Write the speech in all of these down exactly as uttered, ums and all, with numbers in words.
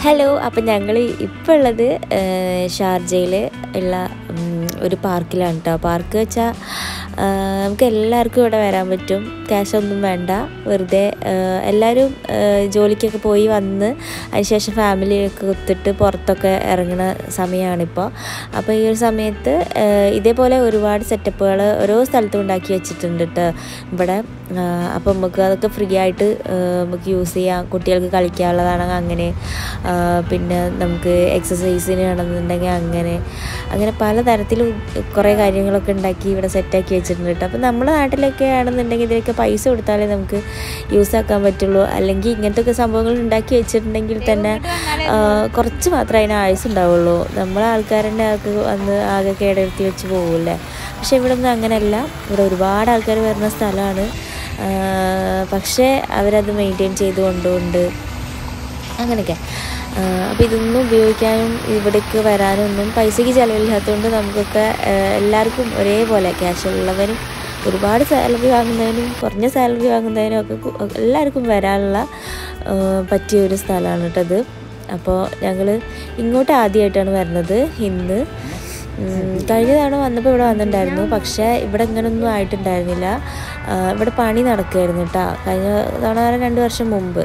Hello, അപ്പം ഞങ്ങൾ ഇപ്പോൾ ഉള്ളത് ഷാർജയിൽ ഉള്ള ഒരു പാർക്കിലാണ് കേട്ടോ. പാർക്ക് വെച്ചാൽ നമുക്ക് എല്ലാവർക്കും ഇവിടെ വരാൻ പറ്റും. ക്യാഷൊന്നും വേണ്ട, വെറുതെ എല്ലാവരും ജോലിക്കൊക്കെ പോയി വന്ന് അതിനുശേഷം ഫാമിലിയൊക്കെ ഒത്തിട്ട് പുറത്തൊക്കെ ഇറങ്ങുന്ന സമയമാണിപ്പോൾ. അപ്പോൾ ഈ ഒരു സമയത്ത് ഇതേപോലെ ഒരുപാട് സെറ്റപ്പുകൾ ഓരോ സ്ഥലത്തും ഉണ്ടാക്കി വെച്ചിട്ടുണ്ട് കേട്ടോ ഇവിടെ. അപ്പോൾ നമുക്ക് അതൊക്കെ ഫ്രീ ആയിട്ട് നമുക്ക് യൂസ് ചെയ്യാം. കുട്ടികൾക്ക് കളിക്കാനുള്ളതാണെങ്കിൽ അങ്ങനെ, പിന്നെ നമുക്ക് എക്സസൈസിന് വേണമെന്നുണ്ടെങ്കിൽ അങ്ങനെ അങ്ങനെ പലതരത്തിലും കുറേ കാര്യങ്ങളൊക്കെ ഉണ്ടാക്കി ഇവിടെ സെറ്റാക്കി വെച്ചിട്ടുണ്ട് കേട്ടോ. അപ്പോൾ നമ്മുടെ നാട്ടിലൊക്കെ ആണെന്നുണ്ടെങ്കിൽ ഇതിലൊക്കെ പൈസ കൊടുത്താലേ നമുക്ക് യൂസ് ആക്കാൻ പറ്റുള്ളൂ. അല്ലെങ്കിൽ ഇങ്ങനത്തെ സംഭവങ്ങൾ ഉണ്ടാക്കി വെച്ചിട്ടുണ്ടെങ്കിൽ തന്നെ കുറച്ച് മാത്രമേ അതിന് ആയുസ് ഉണ്ടാവുള്ളൂ. നമ്മളെ ആൾക്കാരുടെ ആൾക്ക് വന്ന് ആകെ കേടെടുത്തി വെച്ച് പോകില്ലേ. പക്ഷേ ഇവിടെ ഒന്നും അങ്ങനെയല്ല. ഇവിടെ ഒരുപാട് ആൾക്കാർ വരുന്ന സ്ഥലമാണ്. പക്ഷേ അവരത് മെയിൻറ്റെയിൻ ചെയ്ത് കൊണ്ടുകൊണ്ട് അങ്ങനെയൊക്കെ. അപ്പോൾ ഇതൊന്നും ഉപയോഗിക്കാനും ഇവിടേക്ക് വരാനും ഒന്നും പൈസയ്ക്ക് ചിലവില്ലാത്തതുകൊണ്ട് നമുക്കൊക്കെ എല്ലാവർക്കും ഒരേപോലെ, ക്യാഷ് ഉള്ളവരും ഒരുപാട് സാലറി വാങ്ങുന്നതിനും കുറഞ്ഞ സാലറി വാങ്ങുന്നതിനും ഒക്കെ എല്ലാവർക്കും വരാനുള്ള പറ്റിയ ഒരു സ്ഥലമാണ് കേട്ടത്. അപ്പോൾ ഞങ്ങൾ ഇങ്ങോട്ട് ആദ്യമായിട്ടാണ് വരുന്നത്. ഇന്ന് കഴിഞ്ഞ തവണ വന്നപ്പോൾ ഇവിടെ വന്നിട്ടുണ്ടായിരുന്നു, പക്ഷേ ഇവിടെ ഇങ്ങനൊന്നും ആയിട്ടുണ്ടായിരുന്നില്ല. ഇവിടെ പണി നടക്കുമായിരുന്നു കേട്ടോ. കഴിഞ്ഞ തവണ രണ്ട് വർഷം മുമ്പ്.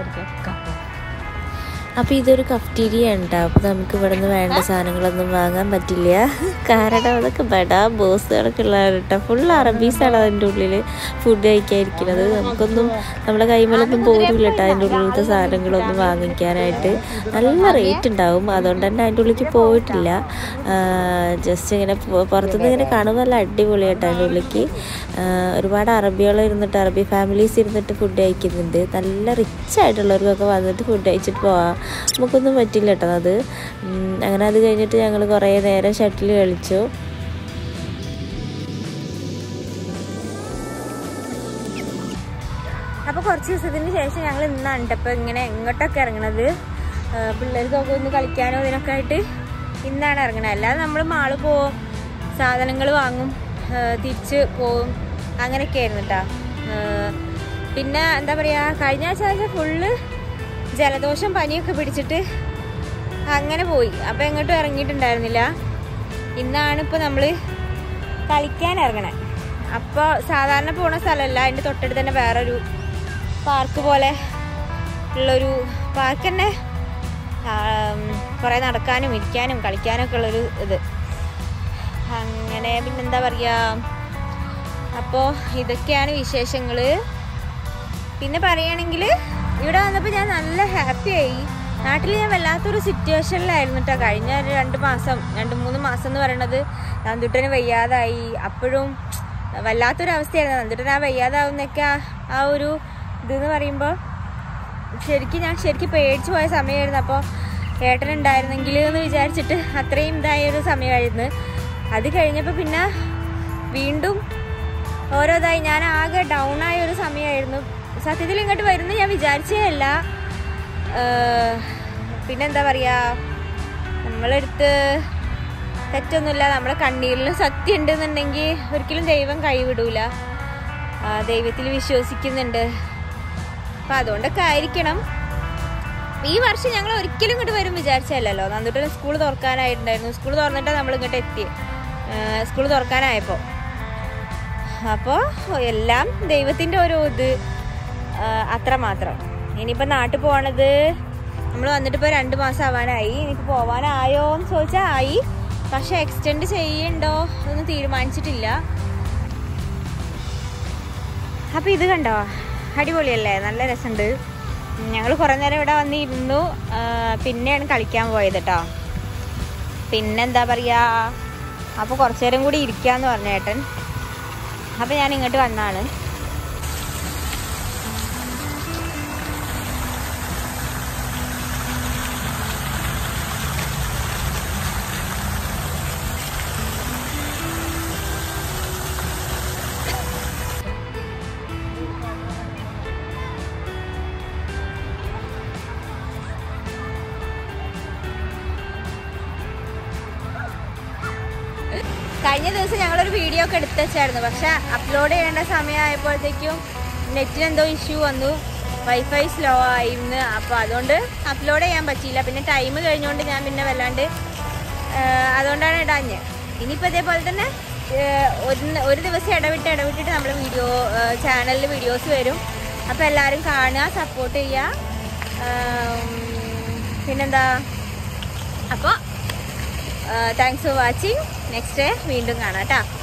അപ്പോൾ ഇതൊരു കഫ്റ്റീരിയ ഉണ്ട്. അപ്പോൾ നമുക്ക് ഇവിടെ നിന്ന് വേണ്ട സാധനങ്ങളൊന്നും വാങ്ങാൻ പറ്റില്ല. കാരണം അതൊക്കെ ബടാ ബോസുകളൊക്കെ ഉള്ളതാണ് കേട്ടോ. ഫുൾ അറബീസാണ് അതിൻ്റെ ഉള്ളിൽ ഫുഡ് കഴിക്കാതിരിക്കുന്നത്. നമുക്കൊന്നും നമ്മുടെ കൈമേലൊന്നും പോരില്ല കേട്ടോ അതിൻ്റെ ഉള്ളിലത്തെ സാധനങ്ങളൊന്നും വാങ്ങിക്കാനായിട്ട്. നല്ല റേറ്റ് ഉണ്ടാവും. അതുകൊണ്ട് തന്നെ അതിൻ്റെ ഉള്ളിലേക്ക് പോയിട്ടില്ല. ജസ്റ്റ് ഇങ്ങനെ പുറത്തുനിന്ന് ഇങ്ങനെ കാണുമ്പോൾ നല്ല അടിപൊളി കേട്ടോ അതിൻ്റെ ഉള്ളിലേക്ക്. ഒരുപാട് അറബികൾ ഇരുന്നിട്ട്, അറബി ഫാമിലീസ് ഇരുന്നിട്ട് ഫുഡ് കഴിക്കുന്നുണ്ട്. നല്ല റിച്ച് ആയിട്ടുള്ളവർക്കൊക്കെ വന്നിട്ട് ഫുഡ് കഴിച്ചിട്ട് പോവാം. നമുക്കൊന്നും പറ്റില്ല കേട്ടോ അത്. അങ്ങനെ അത് കഴിഞ്ഞിട്ട് ഞങ്ങൾ കുറേ നേരം ഷട്ടിൽ കളിച്ചു. അപ്പോൾ കുറച്ച് ദിവസത്തിന് ശേഷം ഞങ്ങൾ ഇന്നാണ് ഇപ്പോൾ ഇങ്ങനെ ഇങ്ങോട്ടൊക്കെ ഇറങ്ങണത്. പിള്ളേർക്കൊക്കെ ഒന്ന് കളിക്കാനോ ഇതിനൊക്കെ ആയിട്ട് ഇന്നാണ് ഇറങ്ങണത്. അല്ലാതെ നമ്മൾ മാള് പോവും, സാധനങ്ങൾ വാങ്ങും, തിരിച്ച് പോവും, അങ്ങനെയൊക്കെ ആയിരുന്നു കേട്ടോ. പിന്നെ എന്താ പറയുക, കഴിഞ്ഞ ആഴ്ച ഫുള്ള് ജലദോഷം പനിയൊക്കെ പിടിച്ചിട്ട് അങ്ങനെ പോയി. അപ്പോൾ എങ്ങോട്ടും ഇറങ്ങിയിട്ടുണ്ടായിരുന്നില്ല. ഇന്നാണ് ഇപ്പോൾ നമ്മൾ കളിക്കാൻ ഇറങ്ങണേ. അപ്പോൾ സാധാരണ പോണ സ്ഥലമല്ല, അതിൻ്റെ തൊട്ടടുത്ത് തന്നെ വേറൊരു പാർക്ക് പോലെ ഉള്ളൊരു പാർക്ക് തന്നെ. കുറേ നടക്കാനും ഇരിക്കാനും കളിക്കാനൊക്കെ ഉള്ളൊരു ഇത്. അങ്ങനെ പിന്നെന്താ പറയുക, അപ്പോൾ ഇതൊക്കെയാണ് വിശേഷങ്ങൾ. പിന്നെ പറയുകയാണെങ്കിൽ ഇവിടെ വന്നപ്പോൾ ഞാൻ നല്ല ഹാപ്പിയായി. നാട്ടിൽ ഞാൻ വല്ലാത്തൊരു സിറ്റുവേഷനിലായിരുന്നു കേട്ടോ. കഴിഞ്ഞ ഒരു രണ്ട് മാസം രണ്ട് മൂന്ന് മാസം എന്ന് പറയണത് നന്ദുട്ടന് വയ്യാതായി. അപ്പോഴും വല്ലാത്തൊരവസ്ഥയായിരുന്നു. നന്ദുട്ടന് ആ വയ്യാതാവുന്നൊക്കെ ആ ഒരു ഇതെന്ന് പറയുമ്പോൾ ശരിക്കും ഞാൻ ശരിക്കും പേടിച്ച് പോയ സമയമായിരുന്നു. അപ്പോൾ ഏട്ടനുണ്ടായിരുന്നെങ്കിൽ എന്ന് വിചാരിച്ചിട്ട് അത്രയും ഇതായൊരു സമയമായിരുന്നു. അത് കഴിഞ്ഞപ്പോൾ പിന്നെ വീണ്ടും ഓരോ ഇതായി. ഞാൻ ആകെ ഡൗൺ ആയ ഒരു സമയമായിരുന്നു. സത്യത്തിൽ ഇങ്ങോട്ട് വരുന്നത് ഞാൻ വിചാരിച്ചേ അല്ല. പിന്നെന്താ പറയുക, നമ്മളെടുത്ത് തെറ്റൊന്നുമില്ല. നമ്മുടെ കണ്ണീരിൽ സത്യം ഉണ്ടെന്നുണ്ടെങ്കിൽ ഒരിക്കലും ദൈവം കൈവിടൂല. ദൈവത്തിൽ വിശ്വസിക്കുന്നുണ്ട്. അപ്പം അതുകൊണ്ടൊക്കെ ആയിരിക്കണം ഈ വർഷം ഞങ്ങൾ ഒരിക്കലും ഇങ്ങോട്ട് വരും വിചാരിച്ചല്ലോ. നന്ദുട്ടൻ സ്കൂൾ തുറക്കാനായിട്ടുണ്ടായിരുന്നു. സ്കൂൾ തുറന്നിട്ടാണ് നമ്മൾ ഇങ്ങോട്ട് എത്തി. സ്കൂൾ തുറക്കാനായപ്പോൾ അപ്പോൾ എല്ലാം ദൈവത്തിൻ്റെ ഓരോ ഇത് അത്രമാത്രം. ഇനിയിപ്പോൾ നാട്ടിൽ പോകണത് നമ്മൾ വന്നിട്ടിപ്പോൾ രണ്ട് മാസം ആവാനായി. ഇനിയിപ്പോൾ പോകാനായോ എന്ന് ചോദിച്ചാൽ ആയി, പക്ഷെ എക്സ്റ്റെൻഡ് ചെയ്യണ്ടോ എന്നൊന്നും തീരുമാനിച്ചിട്ടില്ല. അപ്പോൾ ഇത് കണ്ടോ, അടിപൊളിയല്ലേ, നല്ല രസമുണ്ട്. ഞങ്ങൾ കുറേ നേരം ഇവിടെ വന്ന് ഇരുന്നു. പിന്നെയാണ് കളിക്കാൻ പോയത് കേട്ടോ. പിന്നെന്താ പറയുക, അപ്പോൾ കുറച്ചു നേരം കൂടി ഇരിക്കാമെന്ന് പറഞ്ഞു ഏട്ടൻ. അപ്പോൾ ഞാൻ ഇങ്ങോട്ട് വന്നാണ്. കഴിഞ്ഞ ദിവസം ഞങ്ങളൊരു വീഡിയോ ഒക്കെ എടുത്ത് വെച്ചായിരുന്നു. പക്ഷെ അപ്ലോഡ് ചെയ്യേണ്ട സമയമായപ്പോഴത്തേക്കും നെറ്റിനെന്തോ ഇഷ്യൂ വന്നു. വൈഫൈ സ്ലോ ആയിരുന്നു. അപ്പോൾ അതുകൊണ്ട് അപ്ലോഡ് ചെയ്യാൻ പറ്റിയില്ല. പിന്നെ ടൈം കഴിഞ്ഞുകൊണ്ട് ഞാൻ പിന്നെ വല്ലാണ്ട് അതുകൊണ്ടാണ് ഇടാഞ്ഞ്. ഇനിയിപ്പോൾ ഇതേപോലെ തന്നെ ഒരു ഒരു ദിവസം ഇടവിട്ട് ഇടവിട്ടിട്ട് നമ്മൾ വീഡിയോ ചാനലിൽ വീഡിയോസ് വരും. അപ്പോൾ എല്ലാവരും കാണുക, സപ്പോർട്ട് ചെയ്യുക. പിന്നെന്താ, അപ്പോൾ താങ്ക്സ് ഫോർ വാച്ചിങ്. നെക്സ്റ്റ് വീണ്ടും കാണാം കേട്ടോ.